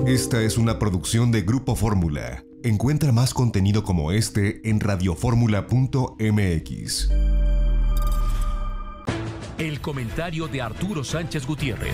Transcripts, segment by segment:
Esta es una producción de Grupo Fórmula. Encuentra más contenido como este en radioformula.mx. El comentario de Arturo Sánchez Gutiérrez.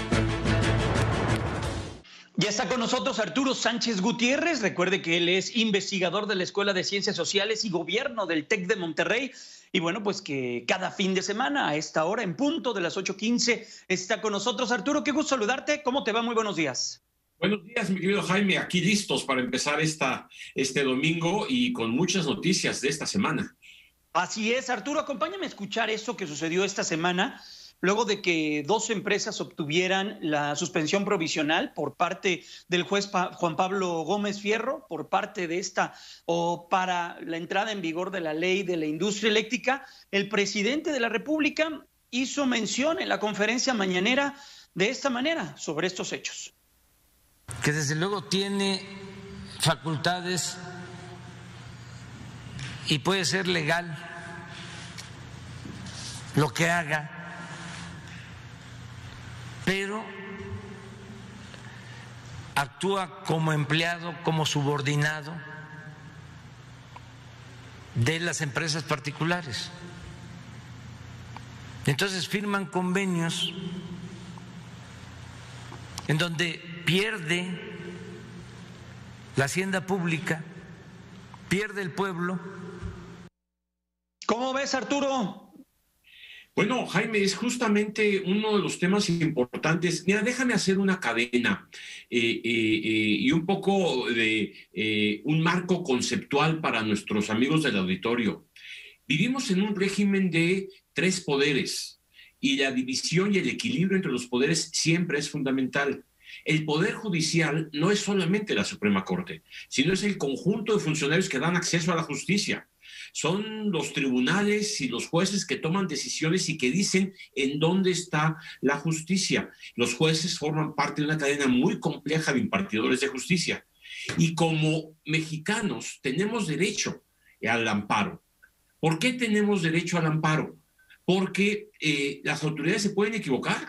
Ya está con nosotros Arturo Sánchez Gutiérrez. Recuerde que él es investigador de la Escuela de Ciencias Sociales y Gobierno del TEC de Monterrey. Y bueno, pues que cada fin de semana a esta hora, en punto de las 8:15, está con nosotros. Arturo, qué gusto saludarte. ¿Cómo te va? Muy buenos días. Buenos días, mi querido Jaime. Aquí listos para empezar este domingo y con muchas noticias de esta semana. Así es, Arturo. Acompáñame a escuchar eso que sucedió esta semana, luego de que dos empresas obtuvieran la suspensión provisional por parte del juez Juan Pablo Gómez Fierro, por parte de para la entrada en vigor de la ley de la industria eléctrica. El presidente de la República hizo mención en la conferencia mañanera de esta manera sobre estos hechos. Que desde luego tiene facultades y puede ser legal lo que haga, pero actúa como empleado, como subordinado de las empresas particulares. Entonces firman convenios en donde pierde la hacienda pública, pierde el pueblo. ¿Cómo ves, Arturo? Bueno, Jaime, es justamente uno de los temas importantes. Mira, déjame hacer una cadena y un poco de un marco conceptual para nuestros amigos del auditorio. Vivimos en un régimen de tres poderes y la división y el equilibrio entre los poderes siempre es fundamental. El Poder Judicial no es solamente la Suprema Corte, sino es el conjunto de funcionarios que dan acceso a la justicia. Son los tribunales y los jueces que toman decisiones y que dicen en dónde está la justicia. Los jueces forman parte de una cadena muy compleja de impartidores de justicia. Y como mexicanos tenemos derecho al amparo. ¿Por qué tenemos derecho al amparo? Porque las autoridades se pueden equivocar.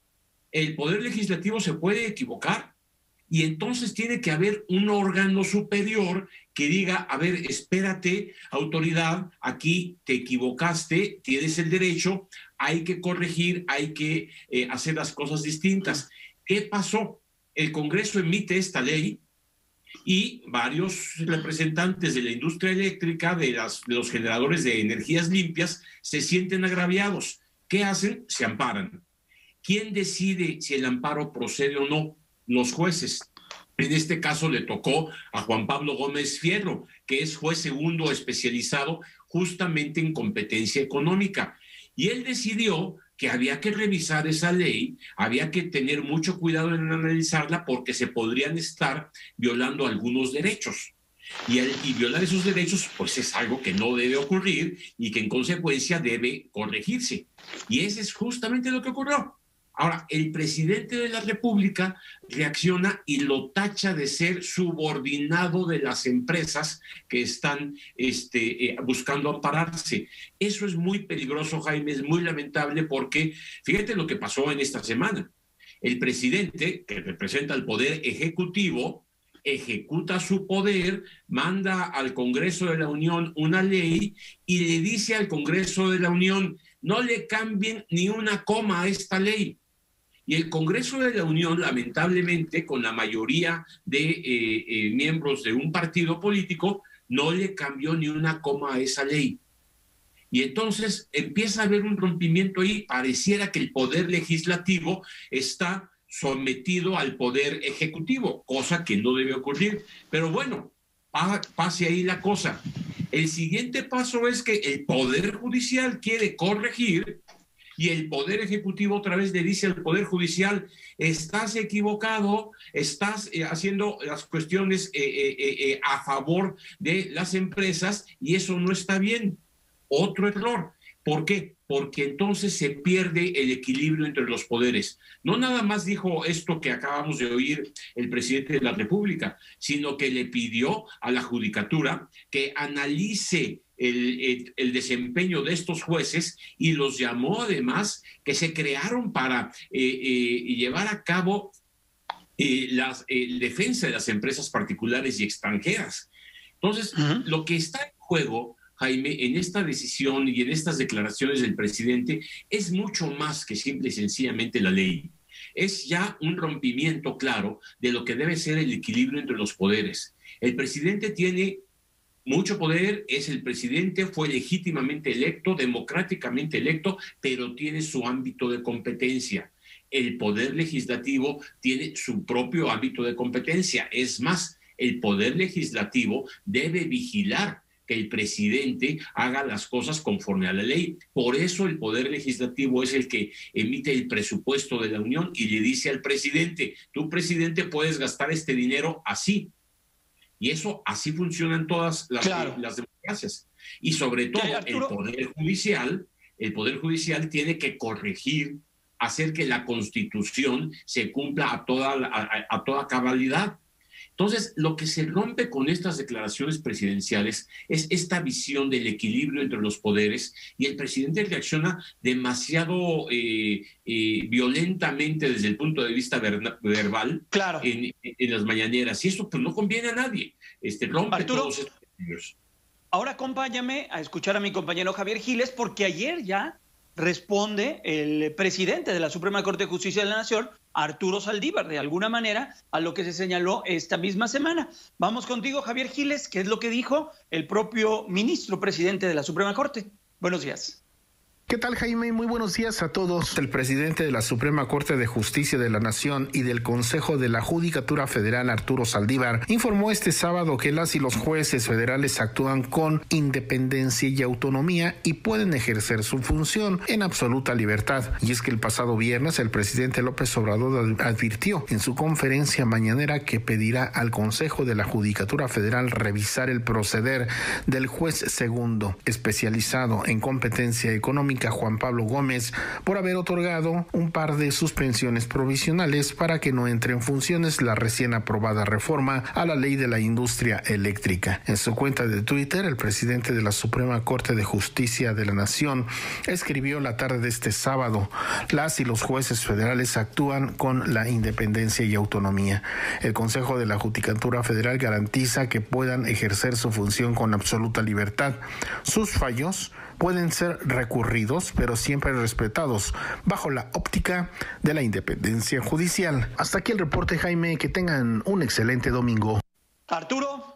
El Poder Legislativo se puede equivocar y entonces tiene que haber un órgano superior que diga, a ver, espérate, autoridad, aquí te equivocaste, tienes el derecho, hay que corregir, hay que hacer las cosas distintas. ¿Qué pasó? El Congreso emite esta ley y varios representantes de la industria eléctrica, de los generadores de energías limpias, se sienten agraviados. ¿Qué hacen? Se amparan. ¿Quién decide si el amparo procede o no? Los jueces. En este caso le tocó a Juan Pablo Gómez Fierro, que es juez segundo especializado justamente en competencia económica. Y él decidió que había que revisar esa ley, había que tener mucho cuidado en analizarla porque se podrían estar violando algunos derechos. Y violar esos derechos pues es algo que no debe ocurrir y que en consecuencia debe corregirse. Y eso es justamente lo que ocurrió. Ahora, el presidente de la República reacciona y lo tacha de ser subordinado de las empresas que están buscando ampararse. Eso es muy peligroso, Jaime, es muy lamentable porque fíjate lo que pasó en esta semana. El presidente, que representa al Poder Ejecutivo, ejecuta su poder, manda al Congreso de la Unión una ley y le dice al Congreso de la Unión, no le cambien ni una coma a esta ley. Y el Congreso de la Unión, lamentablemente, con la mayoría de miembros de un partido político, no le cambió ni una coma a esa ley. Y entonces empieza a haber un rompimiento ahí. Pareciera que el Poder Legislativo está sometido al Poder Ejecutivo, cosa que no debe ocurrir. Pero bueno, pase ahí la cosa. El siguiente paso es que el Poder Judicial quiere corregir y el Poder Ejecutivo otra vez le dice al Poder Judicial, estás equivocado, estás haciendo las cuestiones a favor de las empresas y eso no está bien. Otro error. ¿Por qué? Porque entonces se pierde el equilibrio entre los poderes. No nada más dijo esto que acabamos de oír el presidente de la República, sino que le pidió a la Judicatura que analice el desempeño de estos jueces y los llamó además que se crearon para llevar a cabo la defensa de las empresas particulares y extranjeras. Entonces, lo que está en juego, Jaime, en esta decisión y en estas declaraciones del presidente es mucho más que simple y sencillamente la ley. Es ya un rompimiento claro de lo que debe ser el equilibrio entre los poderes. El presidente tiene mucho poder, es el presidente, fue legítimamente electo, democráticamente electo, pero tiene su ámbito de competencia. El poder legislativo tiene su propio ámbito de competencia. Es más, el poder legislativo debe vigilar que el presidente haga las cosas conforme a la ley. Por eso el poder legislativo es el que emite el presupuesto de la Unión y le dice al presidente, tú, presidente, puedes gastar este dinero así. Y eso así funcionan todas las democracias. Y sobre todo el Poder Judicial tiene que corregir, hacer que la Constitución se cumpla a toda cabalidad. Entonces, lo que se rompe con estas declaraciones presidenciales es esta visión del equilibrio entre los poderes, y el presidente reacciona demasiado violentamente desde el punto de vista verbal en las mañaneras, y eso pues no conviene a nadie. Rompe Arturo, todos estos equilibrios. Ahora acompáñame a escuchar a mi compañero Javier Giles, porque ayer ya responde el presidente de la Suprema Corte de Justicia de la Nación, Arturo Saldívar, de alguna manera a lo que se señaló esta misma semana. Vamos contigo, Javier Giles, ¿qué es lo que dijo el propio ministro presidente de la Suprema Corte? Buenos días. ¿Qué tal, Jaime? Muy buenos días a todos. El presidente de la Suprema Corte de Justicia de la Nación y del Consejo de la Judicatura Federal, Arturo Saldívar, informó este sábado que las y los jueces federales actúan con independencia y autonomía y pueden ejercer su función en absoluta libertad. Y es que el pasado viernes el presidente López Obrador advirtió en su conferencia mañanera que pedirá al Consejo de la Judicatura Federal revisar el proceder del juez segundo, especializado en competencia económica, Juan Pablo Gómez, por haber otorgado un par de suspensiones provisionales para que no entre en funciones la recién aprobada reforma a la ley de la industria eléctrica. En su cuenta de Twitter, el presidente de la Suprema Corte de Justicia de la Nación escribió la tarde de este sábado: las y los jueces federales actúan con la independencia y autonomía. El Consejo de la Judicatura Federal garantiza que puedan ejercer su función con absoluta libertad. Sus fallos pueden ser recurridos, pero siempre respetados bajo la óptica de la independencia judicial. Hasta aquí el reporte, Jaime. Que tengan un excelente domingo. Arturo.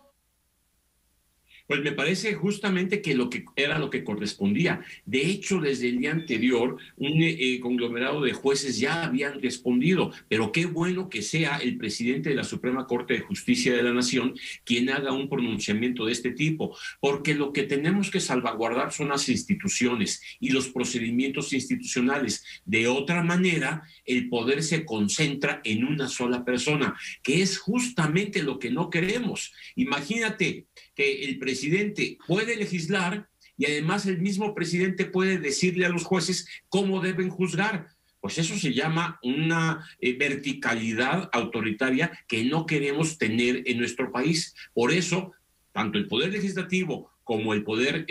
Pues me parece justamente que lo que correspondía. De hecho, desde el día anterior, un conglomerado de jueces ya habían respondido, pero qué bueno que sea el presidente de la Suprema Corte de Justicia de la Nación quien haga un pronunciamiento de este tipo, porque lo que tenemos que salvaguardar son las instituciones y los procedimientos institucionales. De otra manera, el poder se concentra en una sola persona, que es justamente lo que no queremos. Imagínate que el presidente puede legislar y además el mismo presidente puede decirle a los jueces cómo deben juzgar. Pues eso se llama una verticalidad autoritaria que no queremos tener en nuestro país. Por eso, tanto el Poder Legislativo como el Poder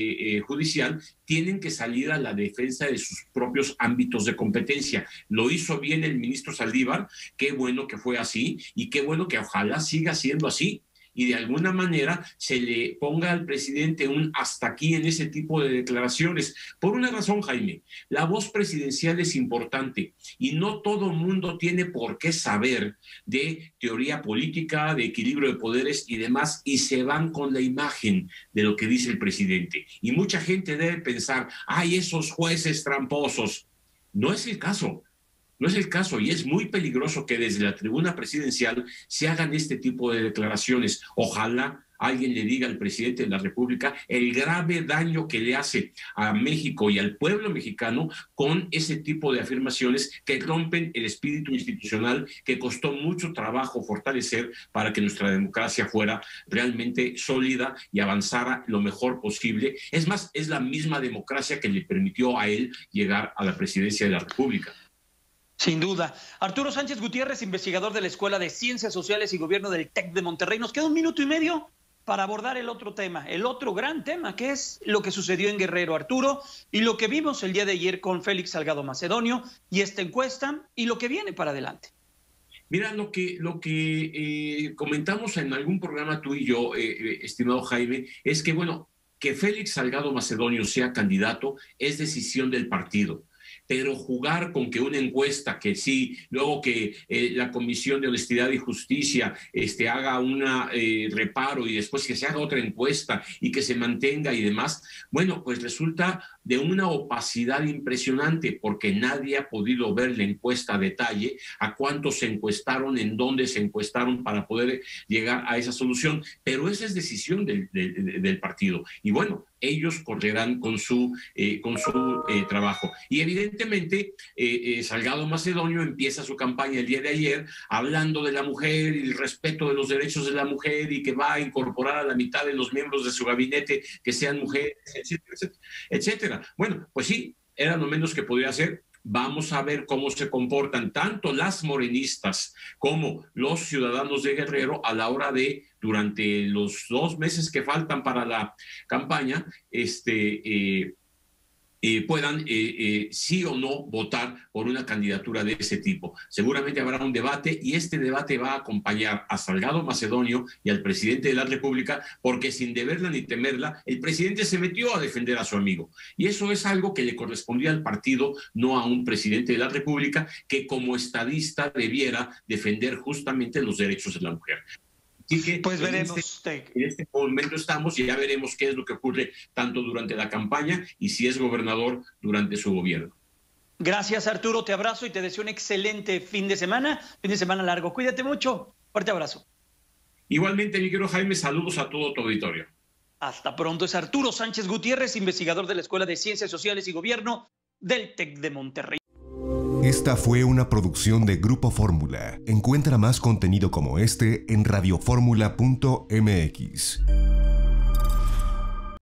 Judicial tienen que salir a la defensa de sus propios ámbitos de competencia. Lo hizo bien el ministro Saldívar, qué bueno que fue así y qué bueno que ojalá siga siendo así. Y de alguna manera se le ponga al presidente un hasta aquí en ese tipo de declaraciones. Por una razón, Jaime, la voz presidencial es importante y no todo mundo tiene por qué saber de teoría política, de equilibrio de poderes y demás, y se van con la imagen de lo que dice el presidente. Y mucha gente debe pensar, ¡ay, esos jueces tramposos! No es el caso. No es el caso, y es muy peligroso que desde la tribuna presidencial se hagan este tipo de declaraciones. Ojalá alguien le diga al presidente de la República el grave daño que le hace a México y al pueblo mexicano con ese tipo de afirmaciones que rompen el espíritu institucional que costó mucho trabajo fortalecer para que nuestra democracia fuera realmente sólida y avanzara lo mejor posible. Es más, es la misma democracia que le permitió a él llegar a la presidencia de la República. Sin duda. Arturo Sánchez Gutiérrez, investigador de la Escuela de Ciencias Sociales y Gobierno del TEC de Monterrey. Nos queda 1 minuto y medio para abordar el otro tema, el otro gran tema, que es lo que sucedió en Guerrero, Arturo, y lo que vimos el día de ayer con Félix Salgado Macedonio y esta encuesta y lo que viene para adelante. Mira, lo que comentamos en algún programa tú y yo, estimado Jaime, es que, bueno, que Félix Salgado Macedonio sea candidato es decisión del partido. Pero jugar con que una encuesta, que sí, luego que la Comisión de Honestidad y Justicia haga un reparo y después que se haga otra encuesta y que se mantenga y demás, bueno, pues resulta de una opacidad impresionante porque nadie ha podido ver la encuesta a detalle, a cuántos se encuestaron, en dónde se encuestaron para poder llegar a esa solución. Pero esa es decisión del partido. Y bueno, ellos correrán con su trabajo. Y evidentemente Salgado Macedonio empieza su campaña el día de ayer hablando de la mujer y el respeto de los derechos de la mujer y que va a incorporar a la mitad de los miembros de su gabinete que sean mujeres, etcétera, etcétera, etcétera. Bueno, pues sí, era lo menos que podía hacer. Vamos a ver cómo se comportan tanto las morenistas como los ciudadanos de Guerrero a la hora de, durante los 2 meses que faltan para la campaña, puedan sí o no votar por una candidatura de ese tipo. Seguramente habrá un debate y este debate va a acompañar a Salgado Macedonio y al presidente de la República, porque sin deberla ni temerla, el presidente se metió a defender a su amigo. Y eso es algo que le correspondía al partido, no a un presidente de la República que como estadista debiera defender justamente los derechos de la mujer. Así que pues veremos. En este momento estamos y ya veremos qué es lo que ocurre tanto durante la campaña y si es gobernador durante su gobierno. Gracias, Arturo. Te abrazo y te deseo un excelente fin de semana largo. Cuídate mucho. Fuerte abrazo. Igualmente, mi querido Jaime, saludos a todo tu auditorio. Hasta pronto. Es Arturo Sánchez Gutiérrez, investigador de la Escuela de Ciencias Sociales y Gobierno del TEC de Monterrey. Esta fue una producción de Grupo Fórmula. Encuentra más contenido como este en radioformula.mx.